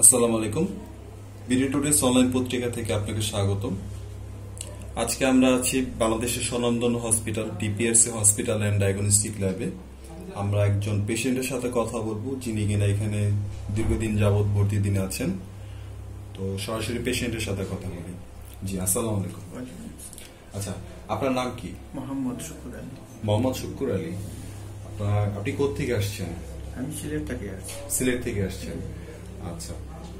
আসসালামু আলাইকুম। BD today's online পত্রিকা থেকে আপনাকে স্বাগতম। আজকে আমরা আছি বাংলাদেশের স্বনামধন্য hospital DPRC hospital and diagnostic ল্যাবে। আমরা একজন পেশেন্টের সাথে কথা বলবো যিনি কিনা এখানে দীর্ঘদিন যাবৎ ভর্তি দিনে আছেন। তো সরাসরি পেশেন্টের সাথে কথা বলি। জি, আসসালামু আলাইকুম। আচ্ছা, আপনার নাম কি? মোহাম্মদ শুকুর আলী। মোহাম্মদ শুকুর আলী। আপনি কোত্থেকে আসছেন? আমি সিলেট থেকে আসছি। সিলেট থেকে আসছেন। আচ্ছা,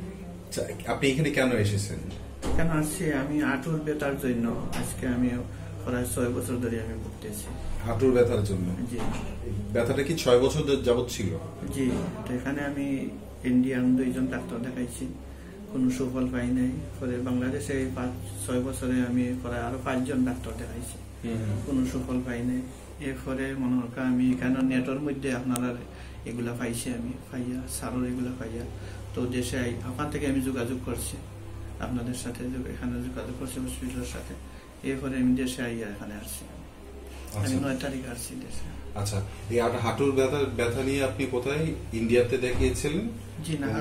আপনি এখানে কেন এসেছেন? কেন আসছি? আমি হাঁটুর ব্যথার জন্য আজকে আমি প্রায় 6 বছর ধরে আমি ভুগতেছি। হাঁটুর ব্যথার জন্য? জি। ব্যথাটা কি 6 বছর যাবত ছিল? জি, তো এখানে আমি ইন্ডিয়ান 2জন ডাক্তার দেখাইছি, কোনো সুফল পাই নাই। পরে বাংলাদেশে 5-6 বছরে আমি প্রায় আরো 5জন ডাক্তার দেখাইছি, কোনো সুফল পাই নাই। এরপরে মনে হয় আমি এখানে নেটের মধ্যে আপনারা এগুলা পাইছি, আমি পাইয়া সারোর এগুলা পাইয়া তো দেশে ওখান থেকে আমি যোগাযোগ করছি আপনাদের সাথে, এখানে যোগাযোগ করছি হসপিটালের সাথে। এরপরে আমি দেশে আইয়া এখানে আসছি। আমি 9 তারিখ আসছি দেশে। আচ্ছা, এই হাঁটুর ব্যথা নিয়ে আপনি কোথায় ইন্ডিয়াতে দেখিয়েছিলেন? জি না,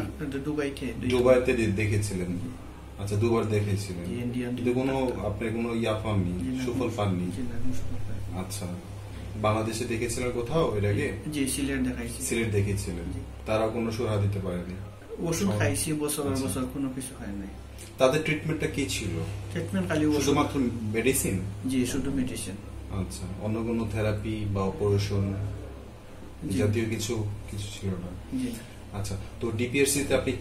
দুবাইতে দেখেছিলেন। আচ্ছা, দুবার দেখেছিলেন, কিন্তু কোনো আপনি কোনো পাননি, সুফল পাননি? আচ্ছা, বাংলাদেশে দেখেছিলেন কোথাও এর আগে? জি, সিলেট দেখাইছি। সিলেট দেখেছিলেন, তারা কোনো সুরাহা দিতে পারেনি? ওষুধ খাইছি বছর বছর, কোনো কিছু হয় নাই। তাদের ট্রিটমেন্টটা কি ছিল? ট্রিটমেন্ট খালি শুধুমাত্র মেডিসিন? জি, শুধু মেডিসিন। আচ্ছা, অন্য কোনো থেরাপি বা অপারেশন জাতীয় কিছু ছিল না? জি। আচ্ছা, তো ডিপিআরসি তে আপনি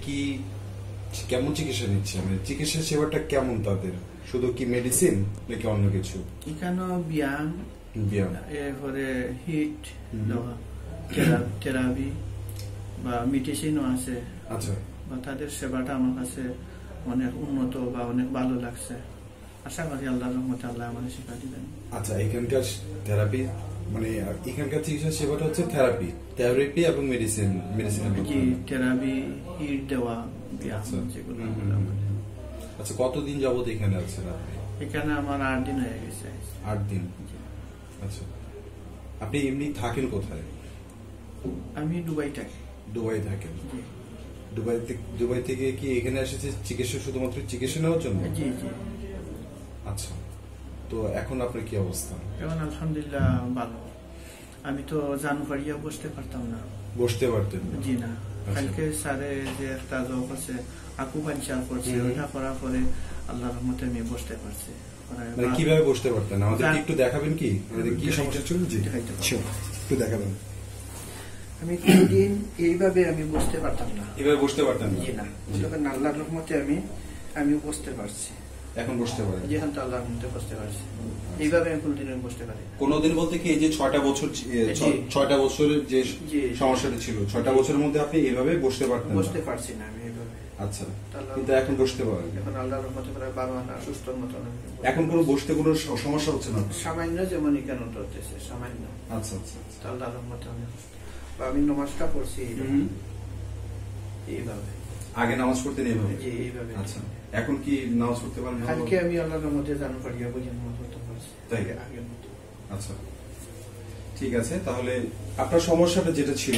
কেমন চিকিৎসা নিচ্ছেন? মানে চিকিৎসা সেবাটা কেমন তাদের? শুধু কি মেডিসিন নাকি অন্য কিছু? এখানে ব্যায়াম, এরপরে হিট দেওয়া, থেরাপি বা মেডিসিনও আছে। আচ্ছা, বা তাদের সেবাটা আমার কাছে অনেক উন্নত বা অনেক ভালো লাগছে। আশা করি আল্লাহর রহমতে আল্লাহ আমাদের শিক্ষা দিবেন। আচ্ছা, এখানকার থেরাপি মানে এখানকার চিকিৎসা সেবাটা হচ্ছে থেরাপি এবং মেডিসিন। জি, থেরাপি, হিট দেওয়া, ব্যায়াম, যেগুলো। আচ্ছা, কতদিন যাবত এখানে আছেন আপনি? এখানে আমার 8 দিন হয়ে গেছে। 8 দিন? আচ্ছা, আপনি এমনি থাকেন কোথায়? আমি দুবাই থাকি। দুবাই থাকেন? দুবাই থেকে কি এখানে এসেছে চিকিৎসা, শুধুমাত্র চিকিৎসা নেওয়ার জন্য? জি জি। আচ্ছা, তো এখন আপনার কি অবস্থা? এখন আলহামদুলিল্লাহ ভালো। আমি তো জানুয়ারিয়া বসতে পারতাম না। বসতে পারতেন? জি না। কালকে স্যারে যে একটা জব আছে, আকুপাঞ্চার করছে, ওটা করার পরে আল্লাহর রহমতে আমি বসতে পারছি। মানে কিভাবে বসতে পারতেন? আমাদেরকে একটু দেখাবেন কি? আমাদের কি সমস্যা ছিল? জি, একটু দেখাবেন। আমি 3 দিন এইভাবে আমি বসতে পারতাম না। এইভাবে বসতে পারতাম না? জি না। তখন আল্লাহর রহমতে আমি বসতে পারছি। এখন বসতে পারেন? জি, এখন তো আল্লাহর রহমতে বসতে পারছি। এইভাবে আমি কোনদিন বসতে পারি। কোনদিন বলতে কি, এই যে 6টা বছরের যে সমস্যাটা ছিল, 6টা বছরের মধ্যে আপনি এইভাবে বসতে পারতেন? বসতে পারছি না আমি এইভাবে। আচ্ছা, কিন্তু এখন বসতে পারেন? এখন আল্লাহর রহমতে প্রায় 12 আনা সুস্থ মতো। এখন কোনো বসতে কোনো সমস্যা হচ্ছে না? সামান্য, যেমন এখানে হতেছে সামান্য। আচ্ছা আচ্ছা, আল্লাহর রহমতে আমি নামাজটা পড়ছি এইভাবে। আগে নামাজ পড়তেন এইভাবে? জি, এইভাবে। আচ্ছা, এখন কি নামাজ পড়তে পারেন? কালকে আমি আল্লাহর রহমতে জানুয়ারিয়া পর্যন্ত নামাজ পড়তে পারছি। তাই? আগের মতো। আচ্ছা, ঠিক আছে। তাহলে আপনার সমস্যাটা যেটা ছিল,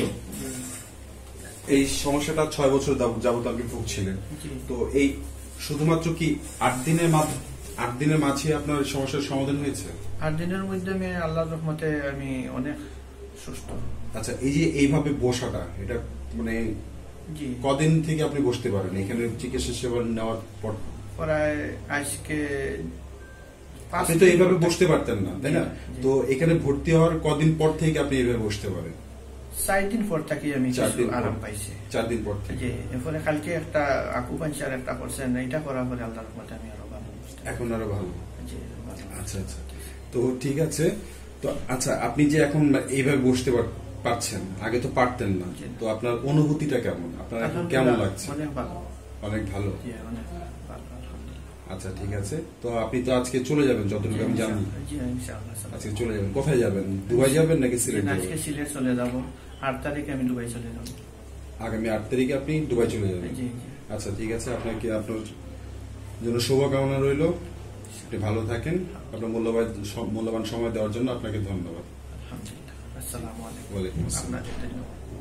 এই সমস্যাটা 6 বছর যাবত আপনি ভুগছিলেন, তো এই শুধুমাত্র কি 8 দিনের মাঝে আপনার সমস্যার সমাধান হয়েছে? 8 দিনের মধ্যে আমি আল্লাহর রহমতে আমি অনেক সুস্থ। আচ্ছা, এই যে এইভাবে বসাটা, এটা মানে কদিন থেকে আপনি বসতে পারেন এখানে চিকিৎসা সেবা নেওয়ার পর? প্রায় আজকে আপনি তো এইভাবে বসতে পারতেন না, তাই না? তো এখানে ভর্তি হওয়ার কদিন পর থেকে আপনি এইভাবে বসতে পারেন? 4 দিন পর থেকে আমি আরাম পাইছি। 4 দিন পর থেকে? এরপরে কালকে একটা আকুপাঞ্চার একটা করছেন, এটা করার পরে আল্লাহর রহমতে আমি আরো ভালো। এখন আরো ভালো? আচ্ছা আচ্ছা, তো ঠিক আছে। তো আচ্ছা, আপনি যে এখন এইভাবে বসতে পারছেন, আগে তো পারতেন না, তো আপনার অনুভূতিটা কেমন? আপনার এখন কেমন লাগছে? অনেক ভালো। অনেক ভালো? অনেক ভালো। আচ্ছা, ঠিক আছে। তো আপনি তো আজকে চলে যাবেন যতটুকু আমি জানি? আজকে চলে যাবেন। কোথায় যাবেন? দুবাই যাবেন নাকি সিলেট? আজকে সিলেট চলে যাব, 8 তারিখে আমি দুবাই চলে যাব। আগামী 8 তারিখে আপনি দুবাই চলে যাবেন? আচ্ছা, ঠিক আছে। আপনাকে আপনার জন্য শুভকামনা রইল। আপনি ভালো থাকেন। আপনার মূল্যবান সময় দেওয়ার জন্য আপনাকে ধন্যবাদ। আলহামদুলিল্লাহ। আসসালামু আলাইকুম। ওয়ালাইকুম আসসালাম।